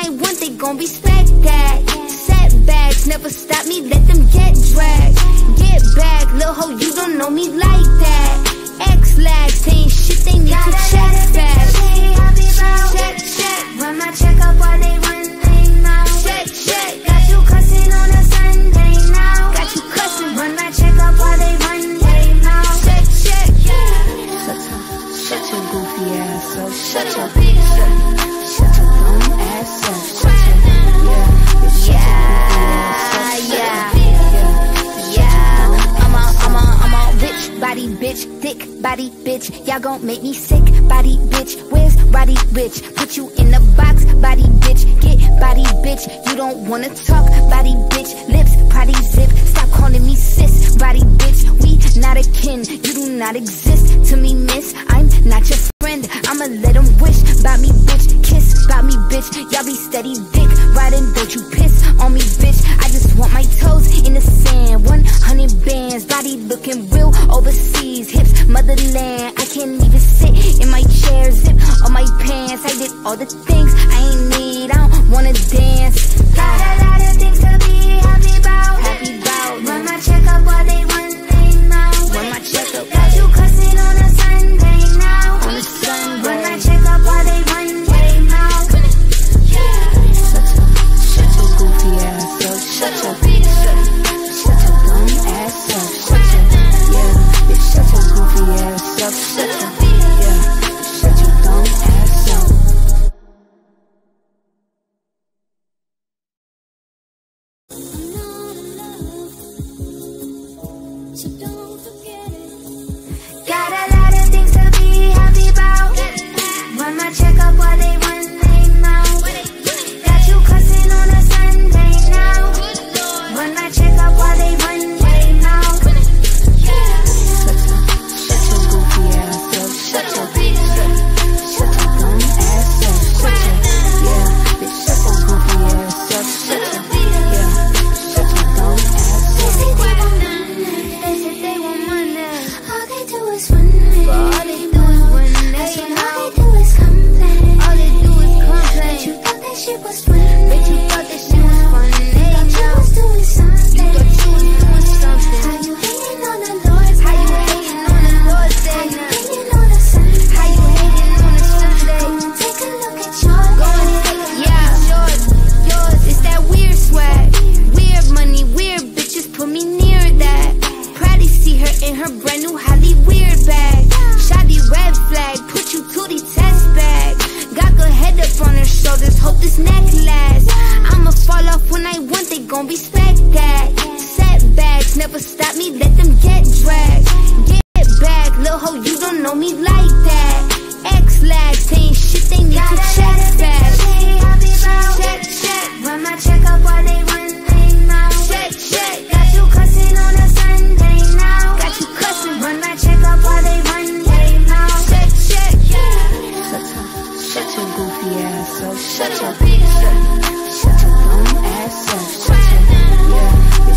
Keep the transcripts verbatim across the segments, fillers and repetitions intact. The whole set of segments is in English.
I want, they gon' respect that. Setbacks never stop me, let them get dragged. Get back, lil' ho, you don't know me like that. X-lax ain't shit, they need to check fast. Check, check, run my check up while they run their mouth. Check, check, got you cussin' on a Sunday now. Got you cussin', run my check up while they run their mouth. Check, check, yeah. Shut your goofy ass up, shut your big shut, shut your dumb ass up, shut your, yeah, yeah, yeah, yeah. I'm a, I'm a, I'm a rich body bitch, thick body bitch. Y'all gon' make me sick, body bitch. Where's Roddy Rich? Put you in the box, body bitch. Get body bitch. You don't wanna talk, body bitch. Lips, potty zip. Stop calling me sis, body bitch. We not akin, you do not exist to me, miss. I'm not your friend. I'ma let them wish about me, bitch. Kiss about me, bitch. Y'all be steady dick riding, don't you piss on me, bitch. I just want my toes in the sand. one hundred bands, body looking real overseas. Hips, motherland. I can't even sit in my chair. Zip on my pants. I did all the things I ain't need. I don't wanna dance. Got a lot of things to be happy about. Happy about. Run my check up while they run their mouth. Run my check up. Got you cussing on a Sunday now. On a Sunday. Run my check up while they run their mouth. Shut your goofy ass up. Shut your big shut. Shut your dumb ass up. Shut your, yeah. Shut your goofy ass up. Shut your, yeah. Shut your dumb ass up. So don't forget it. Got a lot of things to be happy about. Run my check up while they run their mouth. Got you cussing on a Sunday now. Run my check up while they run their mouth. Shut your goofy ass up. Shut your big shut. Shut your dumb ass up. Shut your, yeah. Bitch, shut your goofy ass up. Shut your, yeah. Shut your dumb ass up. They said they want money. All they do is run it. But all they do is run it. All they do is complain. All they do is complain. But you thought that shit was funny. But you thought that shit was funny. You thought you was doing something. You thought you was doing something. How you hating on the Lord's Day? How you hating on the Lord's Day? How you hating on the Sunday? How you hating on the Sunday? Go and take a look at yours. Go and take a look yeah, at yours. Yours. It's that weird swag. Weird money, weird bitches put me near that. Pratty see her in her brand new Holly weird bag. Shoddy red flag, put you to the test bag. Got her head up on her shoulders, hope this neck lasts. I'ma fall off when I want, they gon' respect that. Setbacks never stop me, let them get dragged. Get back, lil' ho, you don't know me like that. X-lax ain't shit, they need to check fast. Check, check, run my check up while they run their mouth. Check, check, got you cussing on a Sunday now. Got you cussing, run my check up while they run their mouth. Check, check, yeah. Shut your goofy ass up. Shut your big shut. Shut your dumb ass up. Shut your, yeah.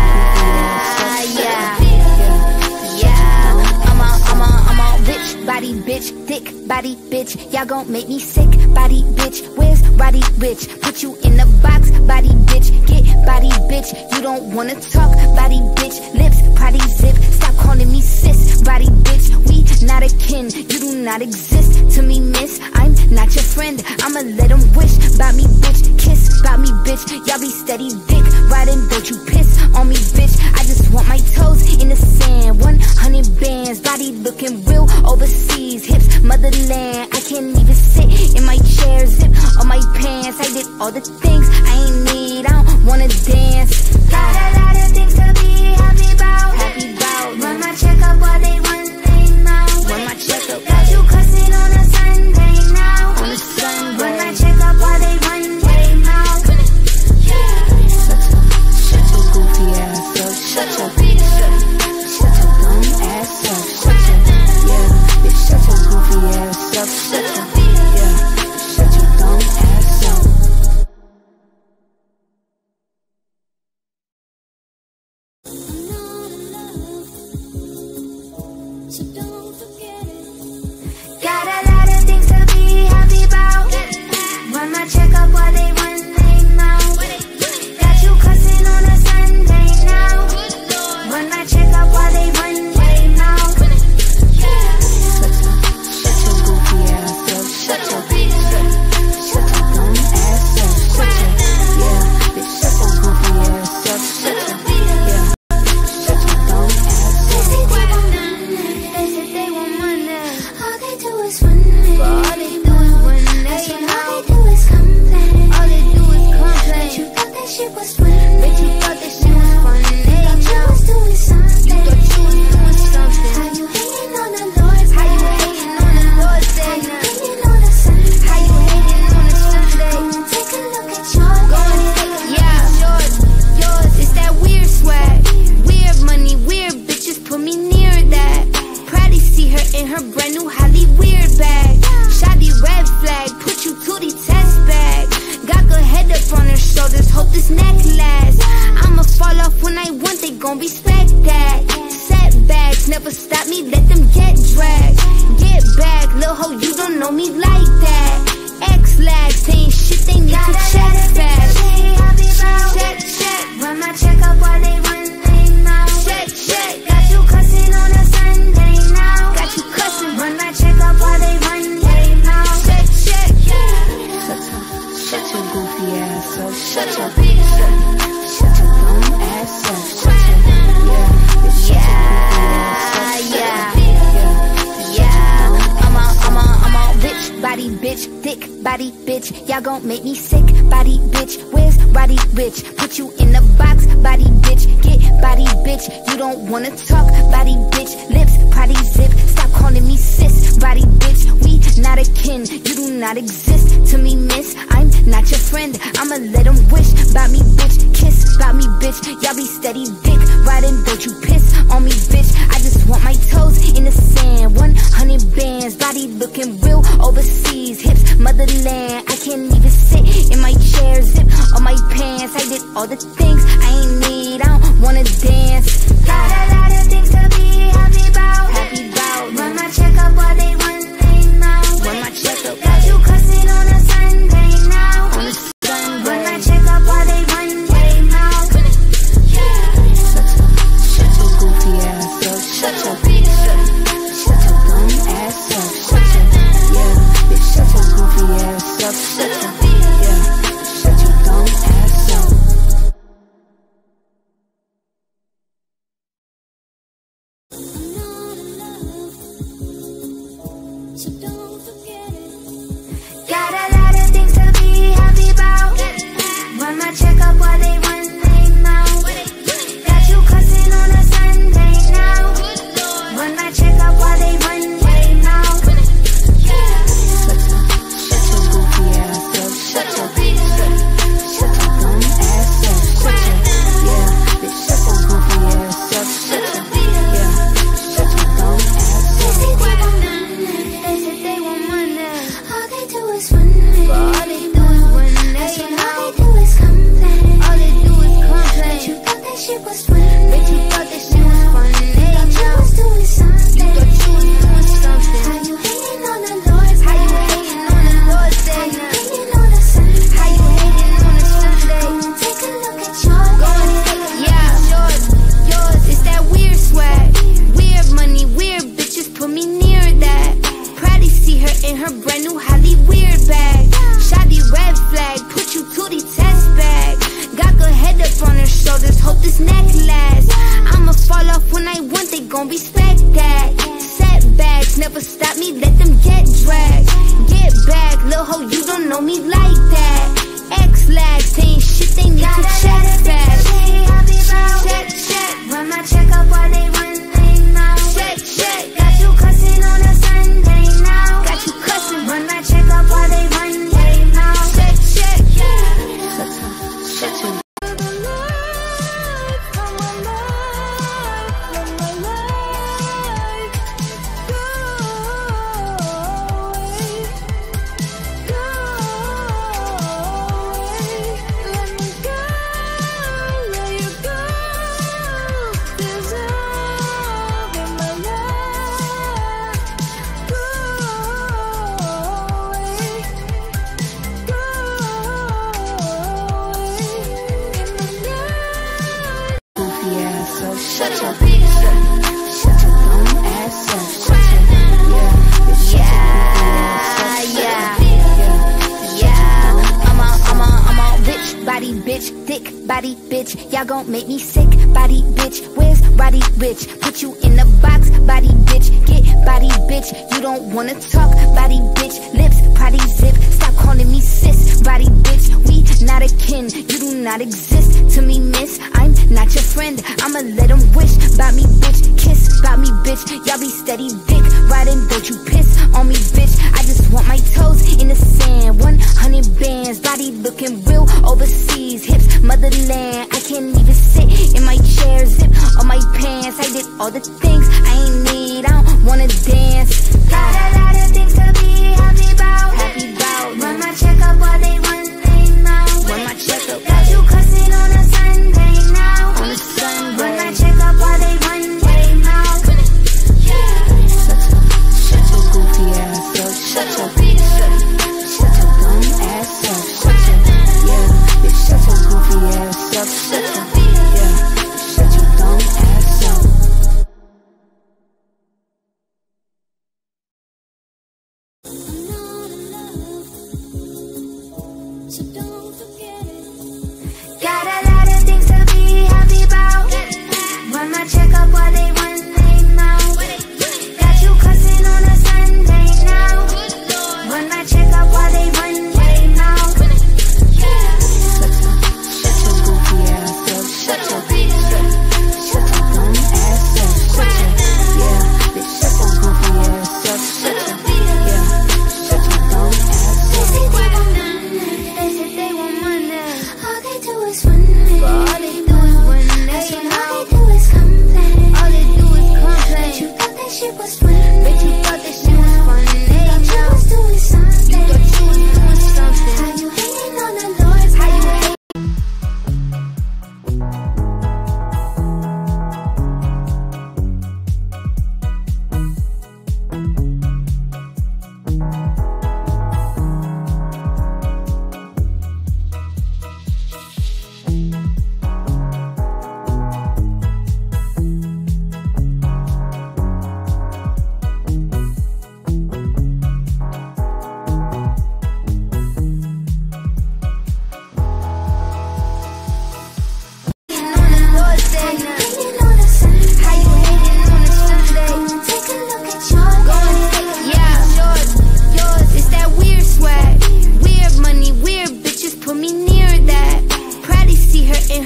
Yeah, yeah, yeah. I'm a, I'm a, I'm a rich body bitch, thick body bitch. Y'all gon' make me sick, body bitch. Where's Roddy Rich? Put you in the box, body bitch. Get body bitch. You don't wanna talk, body bitch. Lips, potty zip. Stop calling me sis, body bitch. We not akin, you do not exist to me, miss. I'm not your friend. I'ma let them wish about me, bitch. Kiss about me, bitch. Y'all be steady dick riding, don't you piss on me, bitch. I just want my toes in the sand. one hundred bands, body looking real overseas. Hips, motherland. I can't even sit in my chair. Zip on my pants. I did all the things I ain't need. I don't wanna dance. Got a lot of things to be happy about. Happy about. Run my check up while they run their mouth. Run my check up. Got you cussing on a Sunday now. On a Sunday. Run my check up while they run their mouth. Shut your goofy ass up. Shut your big shut. Shut your dumb ass up. Shut your, yeah. Bitch, shut your goofy ass up. Shut your, yeah. Shut your dumb ass up. gon' respect that. Setbacks never stop me, let them get dragged. Get back, lil' ho, you don't know me like that. X-lax ain't shit, they need to check fast. Check, check, run my check up while they run their mouth. Check, check, got you cussin' on a Sunday now. Got you cussin', run my check up while they run their mouth. Check, check, yeah. Shut your goofy ass up, shut your bitch up. Shut your dumb ass up, shut your, yeah, bitch, shut your goofy ass up. Yeah, yeah, I'm a, I'm a, I'm a bitch, body bitch, thick body bitch. Y'all gon' make me sick, body bitch. Where's body rich? Put you in the box, body bitch. Get body bitch, you don't wanna talk, body bitch. Lips, potty zip, stop calling me sis, body bitch. We not akin, you do not exist to me, miss. I'm not your friend, I'ma let them wish. Bout me, bitch, kiss, bout me, bitch. Y'all be steady dick riding, don't you piss on me, bitch. I just want my toes in the sand, one hundred bands, body looking real overseas. Hips, motherland, I can't even sit in my chair. Zip on my pants, I did all the things I ain't need, I don't wanna dance. Got a lot of things to be happy about, happy about. Run my check up while they run their mouth. Run my check up, got you cussin' on a Sunday now. On a Sunday, run my check up while they run their mouth. Shut your goofy ass up, shut your bitch up. Shut your dumb ass up, shut your, yeah, bitch, shut your goofy ass up, shut your, yeah, shut your dumb ass up. So don't forget it. Got a lot of things to be happy about. Run my check up while they run their mouth. Got you cussin' on a Sunday now. Run my check up while they run their mouth. Shut your goofy ass up, shut your bitch up. Shut your dumb ass up, shut your, yeah, bitch, shut your goofy ass up, shut your, yeah, shut your dumb ass up. They said they want money, all they do is run it. But all they do is run it. All they do is complain. All they do is complain. But you thought that shit was funny. But you thought that shit was funny. You thought you was doing something. You thought you was doing something. How you hating on the Lord's Day? How you hating on the Lord's Day? How you hating on the Sunday? How you hating on the Sunday? Go and take a look at yours. Go and take a look, yeah, at yours. Yours is that weird swag. Weird money, weird bitches put me near that. Pratty see her in her brand new Holly weird bag. Shoddy red flag, put you to the test bag. Got her head up on her shoulders, hope this neck lasts. I'ma fall off when I want, they gon' respect that. Setbacks never stop me, let them get dragged. Get back, lil' ho, you don't know me like that. X-lax ain't shit, they need to check fast. Check, check, run my check up while they run their mouth. Check, check, got you cussin' on a Sunday now. Got you cussin', run my check up while they run their mouth. Check, check, yeah. Shut your shut your bitch up, shut your dumb ass up, shut your, yeah, bitch, shut your goofy ass up, yeah, yeah. I'm a, I'm a, I'm a rich body bitch, thick body bitch. Y'all gon' make me sick, body bitch. Where's body rich? Put you in the box, body bitch. Get body bitch, you don't wanna talk, body bitch. Lips, potty zip, stop calling me sis, body bitch. We not akin, you do not exist to me, miss. I'm not your friend, I'ma let them wish. Bout me, bitch, kiss, bout me, bitch. Y'all be steady dick riding, don't you piss on me, bitch. I just want my toes in the sand, one hundred bands, body looking real overseas. Hips, motherland, I can't even sit in my chair. Zip on my pants, I did all the things I ain't need, I don't wanna dance. Got a lot of things to be happy about, happy about. Run my check up while they run their mouth. Run my check up, got you cussin' on a Sunday now. On a Sunday, run my check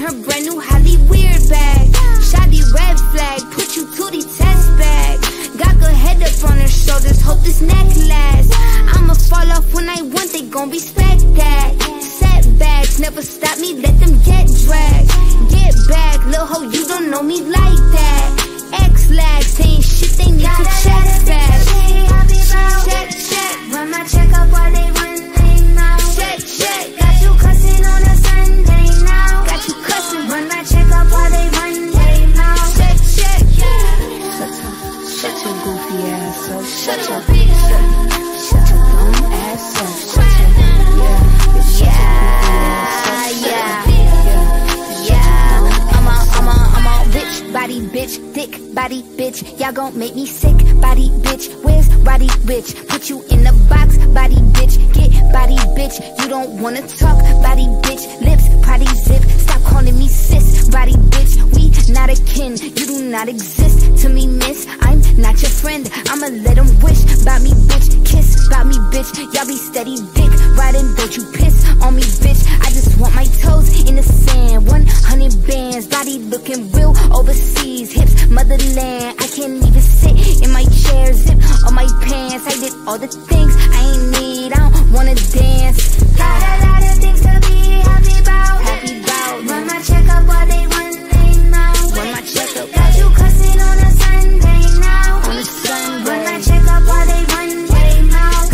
her brand new Holly weird bag. Shoddy red flag, put you to the test bag. Got her head up on her shoulders, hope this neck lasts. I'ma fall off when I want, they gon' respect that. Setbacks never stop me, let them get dragged. Get back, lil' ho, you don't know me like that. X-lags, saying shit, they need to check back. Check, check, run my check up while they run their mouth. Check, check, got you cussin' on a Sunday now. Got you cussin', run my check up while they run their mouth. Check, check, shut your goofy ass up. Shut your, shut your dumb ass up. Shut your, yeah, yeah, yeah, yeah. I'm a, I'm a, I'm a rich body bitch, thick body bitch. Y'all gon' make me sick body bitch. Where's body rich? Put you in the box, body bitch. Get body bitch. You don't wanna talk, body bitch. Lips, potty zip. Stop calling me sis, body bitch. We not a kin. You do not exist to me, miss. I'm not your friend. I'ma let them wish about me, bitch. Kiss about me, bitch. Y'all be steady dick riding, don't you piss on me, bitch. I just want my toes in the sand. one hundred bands, body looking real overseas. Hips, motherland. I can't even sit in my chair. Zip on my pants. I did all the things I ain't need. I don't wanna dance. Got a lot of things to be happy about. Happy about. Run my check up while they run their mouth. Run my check up. Got you cussing on a Sunday now. On a Sunday. Run my check up while they run their mouth.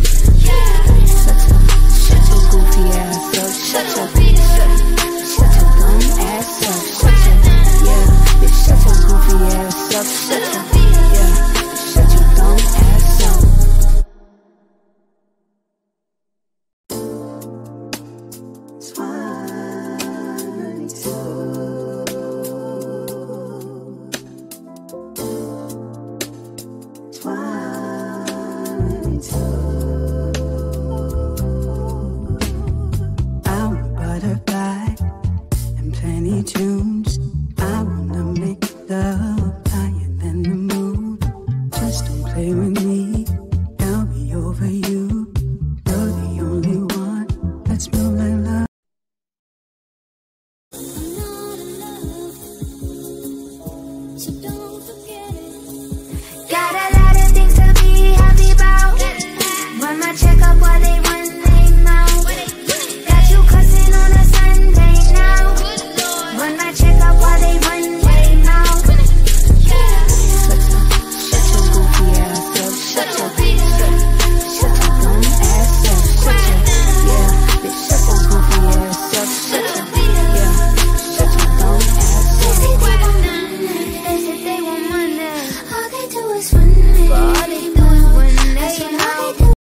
Shut your goofy ass up. Shut your, shut your dumb ass up. Shut your, yeah, bitch, shut your goofy ass up. Shut your, yeah, shut your dumb ass up. I'm a butterfly and plenty tune.